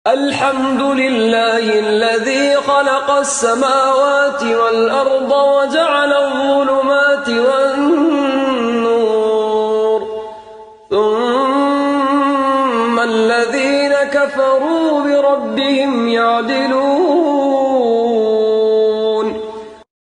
الحمد لله الذي خلق السماوات والأرض وجعل الظلمات والنور ثم الذين كفروا بربهم يعدلون